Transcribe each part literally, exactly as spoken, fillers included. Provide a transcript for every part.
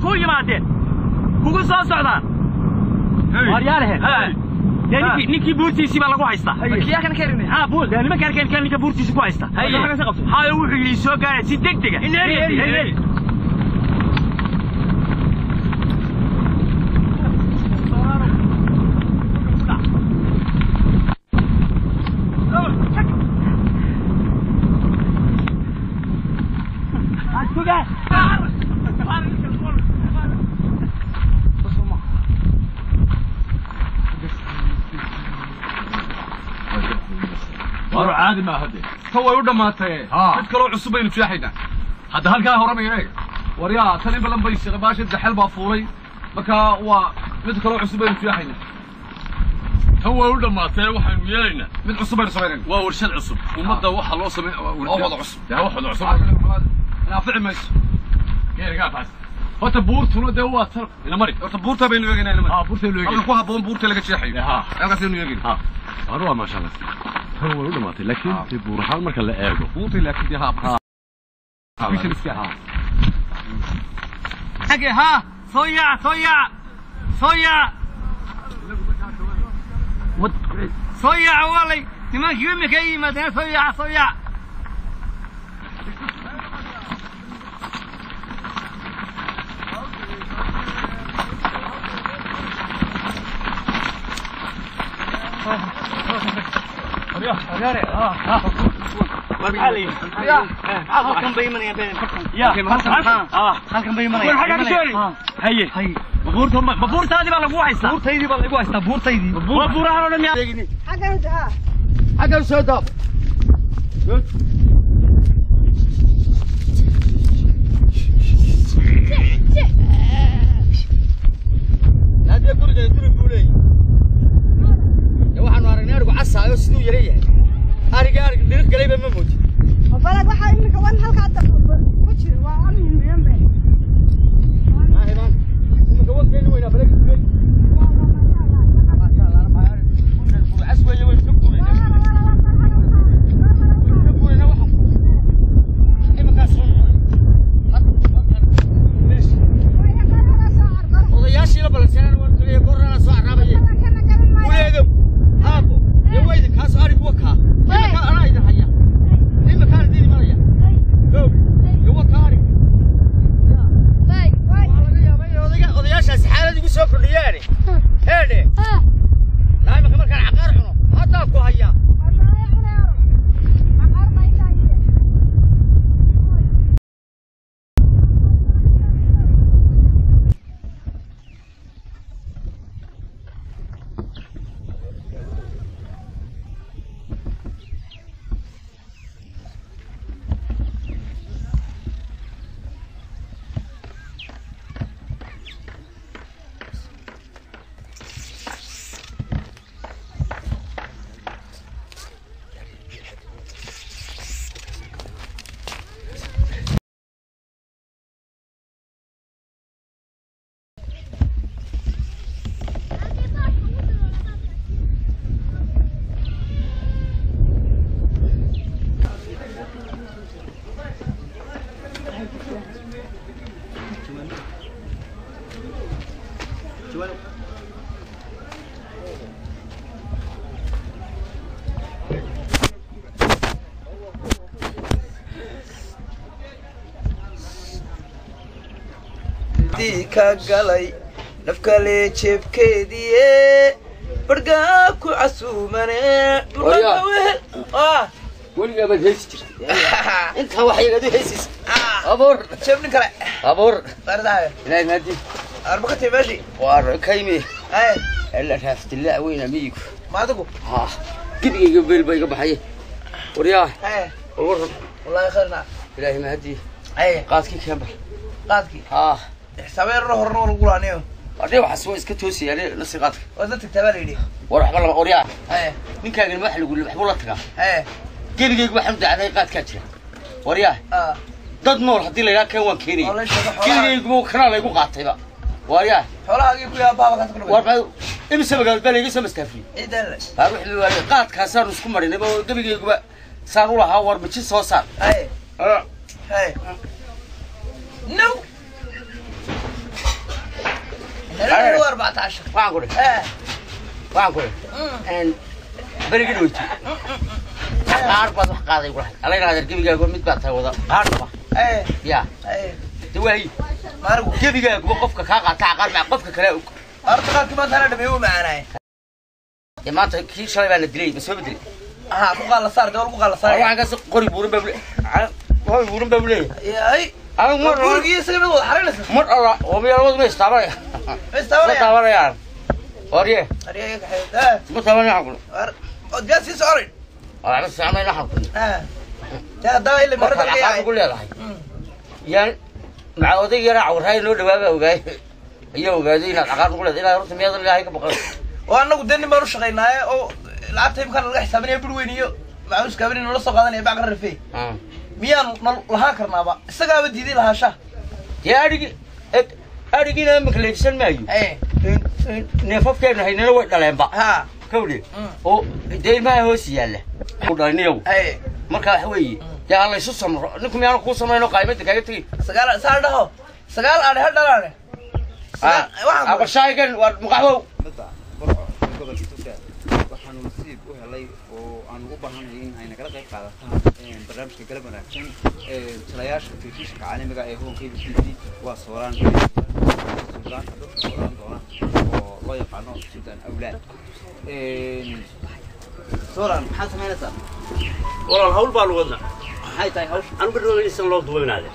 كو يمادين كوكو سو سocdaan waryaalahan يعني نيكي بورتيسي baa lagu haystaa kiyaa kan keenay ha bool yani ma kar keen ninka buurtiisa ku haysta hayo wuxuu yiri soo gaaray si degdeg ah inay وارو عادي ما هدي تو يودا ما تاي مid kale cusub aynu fiixayna hadda halka hore ma yaray wariya tan in balan bay shaqabaasha daxal baa fuulay marka waa mid kale cusub aynu fiixayna tan waa u dhamaatay waxaanu yeelayna mid cusub aynu sameeyna waa warshad cusub umada waxa loo sameeyay waa wada cusub yaa waxa cusub ana fiicmayso geeriga faas wata buurtuna de waa tar ina mari wata buurta baynu yeeganaa ina mari ha buurta aynu yeeganaa ku haboon buurta laga jeexay ha halkaas aynu yeeganaa ha waa ma sha Allah هو ولد ماتي لكن في بورحال مركل لا ايغو بوتي لكن دي ها مش مسكها حقي ها صويا صويا صويا صويا والله ما يوم كاي ما ده صويا صويا يا يا اه اه علي يا halkan bay imanayaan been ya halkan ah halkan bay imanayaan war xaga sheeri haye haye babuurta babuurtaadi baa lagu haystaa babuurtaydi baa lagu haystaa babuurtaydi babuuraha oo dhan xaga xaga xaga soo daab hada guriga intuu buulay waxaanu aragnay arigu casaayo sidoo yareeyay ariga ariga dhir galay ba ma moodi balad waxa imika wan halka hadda ku jiro waa arin miyaan bay ma heban imika wan keenay wayna balad ku leey ma sha Allah ma yar ku aswaye way ku ku ku waxa imika soo odayaashii la balansanaan waan tagay qorana soo arabay kuleedo abo يا ويلي كاس أريك وكا إما كان أنا إذا هيا إما كان ديني ماليا جو يا وكا أريك باي باي والله يا باي أوديك أودياش السحالة دي بيسوق الريالي هذي لا إما كمان كان عقار حنو هذا كو هيا كجلي نفكلي جبكيديه برقاكو عسومنه برقاوه اه ولي ابد هيسجر انت وحي قد هيسس ابور شبني كلا ابور طردها لا نادي اربكتي ماشي وار كيمي اي الا شافت الله وين اميك ما دقو ها قبي قبل بي قبحيه ورياه اي والله والله خيرنا الهي ما هدي اي قاسكي كامل قاسكي ها حسابين روح روح نقول انيو اريد waxa soo iska toosiyay nasiqadka wada tagtaba leeyahay war wax la qoriyaa ee ninkaaga wax lagu waxbu la tagaa ee gebigeeg waxaan dacday qaadka jira wariyaa ah dad nool hadii la yiraahdo kan waan keenay gebigeeg uu kana la igu qaatayba wariyaa xoolahaagii ku yaa baaba ka taqlo war baa imisa magaal baleeyay samastaafi idan la wax la wariyaa qaadkaas aan isku marinay gebigeegba saan u lahaa war maji soo saar ee ee no أنا هو أربعة عشر وعقول إيه وعقول إن بريق دويتي عارف بس قاعد يقول الله يرضى الجبي يقول ميت بات هذا عارف إيه يا إيه توهي ما أرجو جبي يقول قفك كاقع تعقل مع قفك كلاوك أرتقى كمان أنا دميو معنا يا ما تكير شوي بين الدليل بس هو بدري ها بقال صار دول بقال صار أروح قص قريب بورن ببلي هو بورن ببلي يا أي أنا مر بقول كي يسلم الوضع حريص مر الله هو بيروح ما يستعمل استوى يستعمل يعني أريه أريك حيد ما استعمل يعقل جالس يسعرين أنا استعمل يحقل ها يا ده اللي مرة أنا أقول له هاي يعني معودي يرى عور هاي نور دبابة وجاي يو قاعدين العقار نقول هذي لا رحت مياه اللي هاي كبقى وأنا قدامي ما رش غيناه أو لعبت يمكن الرجح حسابني بروينيو معوس كابرين ولا صقادني يبع قرفي ميان لها كرنا بقى السجا بدي دي لها شة يا أرجع أرجع أنا مكليشن مايو إيه نفوف كيف نحن نروح دلهم بقى ها كولي أو ده ما هو سيالله وده نيو إيه مركا حوي يا الله يسوع سمر نكم يا نكون سمر نقايمة تكايتي سجال سال ده سجال أنا هذا أنا آه أبغى شايكن ومقهوة waxaanu nasiib u helay oo aan ugu baahanahay in ay nagala qayb qaadataan barnaamijka galab wanaagsan ee talayaasha telefishinka caalamiga ee Home Cable T V waa sooraan sooraan sooraan doona oo loo yaqaano Sudan Awlaad ee sooraan maxaa sameynaysaa والله هقول بالودنا maxay tahay hawsha أنا بدي أقول لسه الله دوبنا هذا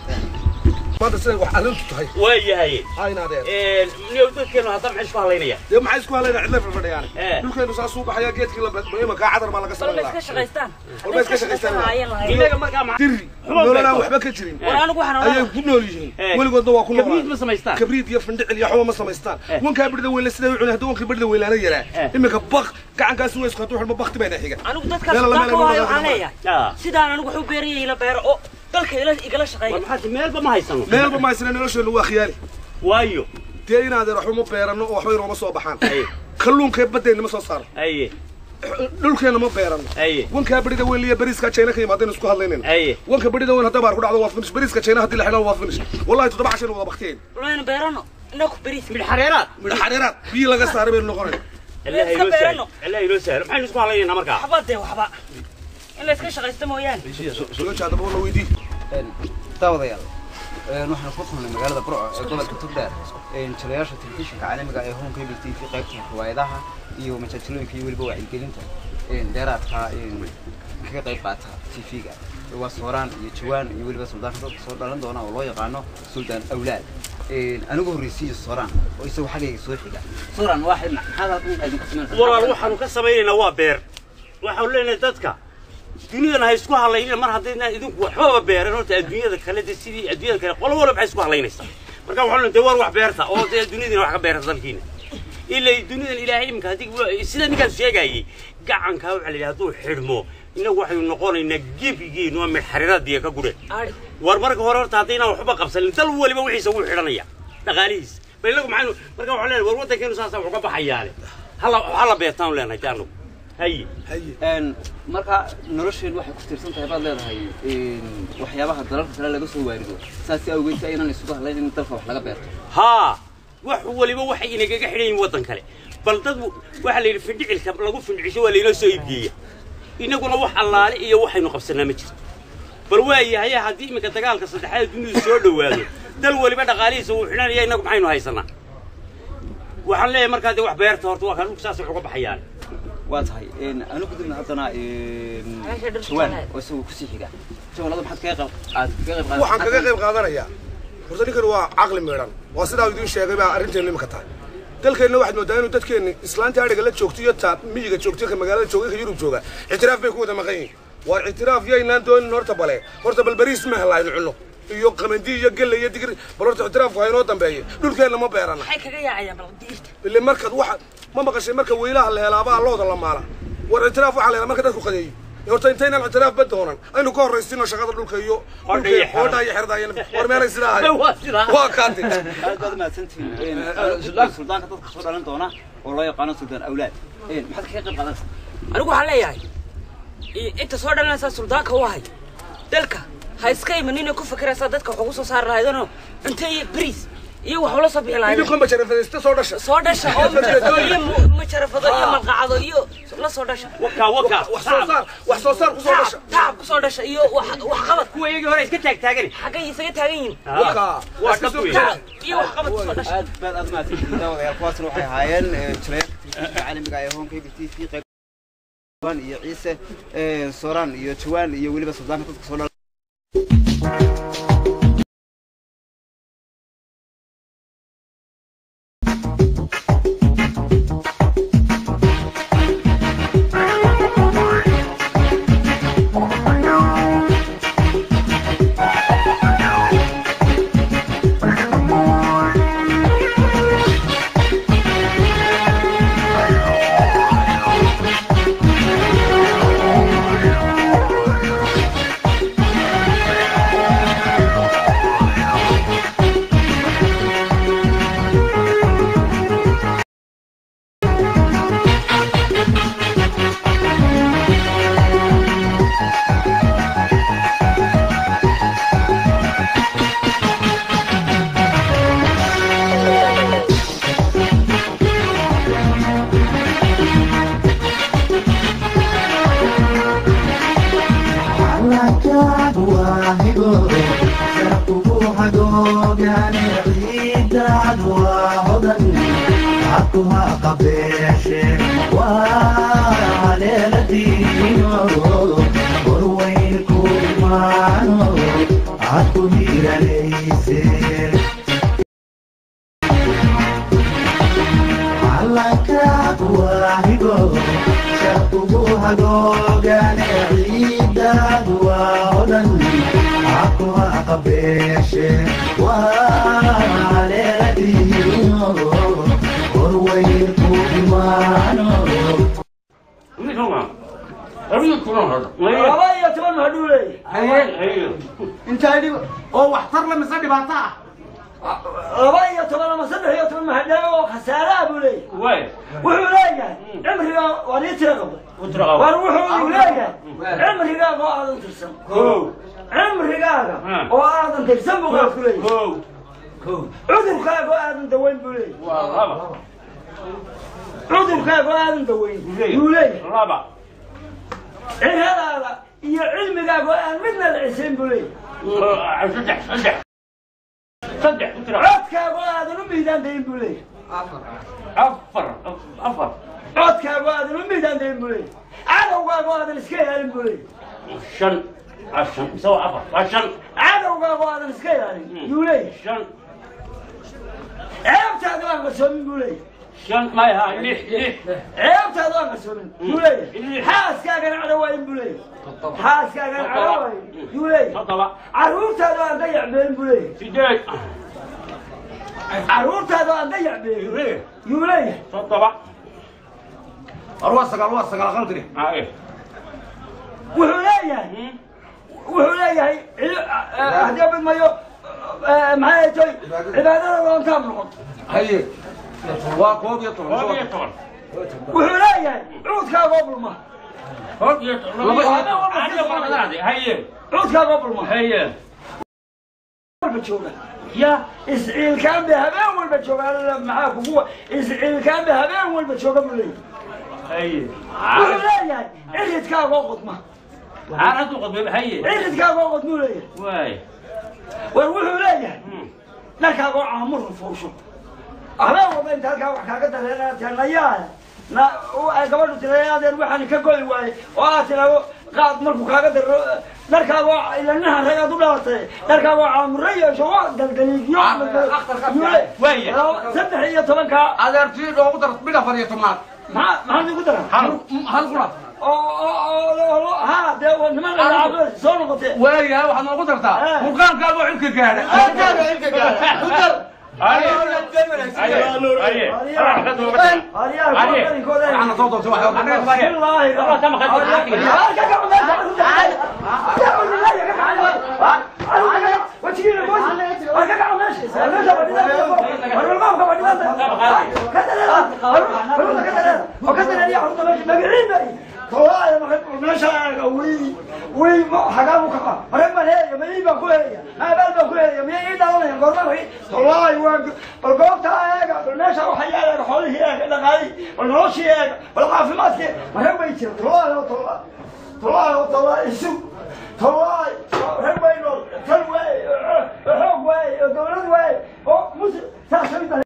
ما تسوي وحلنت تهي ويا هاي هاي نادر إيه اليوم كانوا هذا معش فهلينيا يوم ما حيسكوا علينا عندنا في الفرد يعني إيه. دول كانوا ساسو بحياة جيت كلا بما كعذر ما لقى سوى والله إيش شغيستان والله إيش كشغيستان إنك ما كان تري لا لا وحبا كجرين وأنا أقول حنا أيه كنا ليجين ولا قد ضوا كنا كبريت ما سميستان كبريت يفندق اللي حوا ما سميستان وين كان برد ولا سيدا وعنا هدوك برد ولا أنا يرى إما كبخ كعن كاسوي سكتوا تروح المبخ تبين حاجة أنا قلت لك كذا عليا سيدان أنا أقول حبيري إلى بير أو قال كذا إيش شغيل والمحل ميل بما هيسمو ميل بما يصير نلوش اللي هو خيالي وايو تينا هذا رحمه بيرنا وحوي روما صوبحان كلون كيف بدين ما صار أيه dhulkeena ma beerano أيه wanka barida weyn liya bariiska China ka yimaadeen isku hadlaynayna أيه wanka barida weyn hadda baar ku dhacdo waa finish bariiska China hadii la xidho waa finish wallahi toddoba cashan wada baqteen وين بيرانو إنك بريس من الحريرات mid xariirad biyo laga saaray been noqonay الله يلوسه الله يلوسه ما حنسمع علينا مركا حبات ده وحبا إلا إيش شغيستان ويان soo jaada boo la weydii daawadayaal ee waxaan ku kulnay magaalada Burco ee gobolka Togdheer ee talayaasha telefishinka caalamiga ee Home Cable T V qaybta riwaayadaha iyo majaajilooyinka iyo waliba wacyigelinta ee dheeraadka ee kaga qayb qaata T V-ga waa sooraan iyo jawaan iyo waliba Sudan dadka soo dhalan doona oo loo yaqaano Sudan Awlaad ee anigu horreysay sooraan oo isagu xagayga soo xiga sooraan waaxid maxaa halkan ay ku sameeyaan والله waxaanu ka sameeynaa waa beer waxaan leenahay dadka dunida hay isku haleeyeen mar hadayna idinku waxba beeran oo adduunyada kale sidii adduunyada kale qolo walba waxay isku haleynaysaa marka waxaan leenahay war wax beerta oo dunida wax ka beerta dalkiina ilaa dunida ilaahay imka hadii sida ninka sheegayay gacanka waxa la yiraahdo xidhmo inagu waxay noqonaynaa gebigiin waa mid xariiradii ka gure war marka hore horta hadayna waxba qabsan dal waliba wixiisa uu xidhanaya dhaqaalihiis baylagu maxay marka waxaan leenahay war wadankeenu saasa wax ka baxayaan hala hala beertaan leenahay taanu هاي هاي een marka nolosheen waxay ku tirsan tahay baad leedahay een waxyaabaha dalalka kale laga soo waarido saas awgeed ay inaan isku hadlayn in dalka wax laga beerto ها wax waliba waxay inaga xidhayn wadan kale bal dad waxa la yiri fidicilka lagu fidcisho waa leeylo soo iibgeeya inaguna wax allaale iyo waxaynu qabsanaa ma jirto bal waayahay hadii imika dagaalka saddexaad dunidu soo dhawaado dal waliba dhaqaalihiisa uu xidhanaya inagu maxaynu haysanaa waxaan leeyahay marka wax beerta horta waa kan saas wax uga baxayaan waatahay een anu gudubna hadana een jawaan oo soo ku sii xiga jawaanada maxad ka qayb aad ka qayb qaadataa waxaan kaga qayb qaadanayaa horta ninkan waa aqli meeran waa sidaa idin sheegay baa arrinteena imika tahay dalkeena waxaad moodaa inuu dadkeena islaanta ariga la joogto iyo taa miyiga joogto ka magaalada joogay ka Yurub jooga ictiraaf bay ku wada maqan yihiin waa ictiraaf yaynaan doonin horta bale horta bal bariis ma helayno cuno iyo qamadi iyo galley iyo digir bal horta ictiraafku hayno dambeeyay dhulkeena ma beerana waxay kaga yaacayaan bal diirta ilaa markaad waxa ma maqashay marka weylaha la helaaba looda la maala war ictiraaf waxa la marka dadku qadeeyo horta intayna ictiraaf badoonan aynu ka horeysino shaqada dhulka iyo qodha iyo xirdaayeen war meelay sidaa waa kaanti aad baad ma santiin een suldaanka dadka soo dhalan doona oo loo yaqaan Sudan Awlaad een maxad ka qayb qaadataa anigu waxaan leeyahay inta soo dhalanaysa suldaanka u ahay dalka ha iska imanina ku fikiraysa dadka wax ugu soo saar lahaydano cunto iyo bariis iyo wax la sabixi lahayd idinku ma jarafadaysta soo dhasha soo dhasha oo iyo ma jarafado iyo malqacado iyo la soo dhasha waka waka wax soo saar wax soo saar ku soo dhasha taab ku soo dhasha iyo wax wax qabad kuwa iyagii hore iska taag taagan xagga isaga taagan yihiin waka waa ka soo iyo wax qabad ku soo dhasha aad baad aad ma tiinta wadayaal kuwaasna waxay ahaayeen jireeyada caalamiga ee Home Cable T V qeyban iyo Ciise ee Soran iyo Jawaan iyo waliba Suudaanka dadka soo يا إسرائيل كان بهبان والبتشوق أنا معاكم هو إسرائيل كان بهبان والبتشوق بلي. أيه. ولا يعني عرفت كان وقت ما. عرفت وقت ما هي. عرفت كان وقت مولي. واي. ولا يعني. لك هذا عمر الفوشو. أهلا وبين تلك وحكاية تلنا تلنا لا قبل تلنا هذا الواحد كقول واي وأتلا قاعد مركو كذا دركا إلى النهر هي دولارته دركا عمرية شواء دلدليك يوم أخطر وين سبح هي طبعا هذا ارتي لو قدرت بلا فريق ما ما ما عندي قدرة هل هل غلط أوه ها ده نمان العاب زون قطع وين يا واحد ما قدرتها وكان كابو عندك قاعد كابو عندك قاعد قدر أيه أيه أيه أيه أيه أنا صوته سواء والله الله كم خد طلع ما ماشي وي وي حاجه مكفى مريم هي ما يبقى كويس ما بال كويس ما ايه ده انا قرر طلع والقوت هاجا بالماشي وحياه حوله هي دقاي والنوش هي والعافيمات مريم يصير طلع طلع طلع طلع يسوق طلع مريم ينور تلوي حق وي دولت وي مو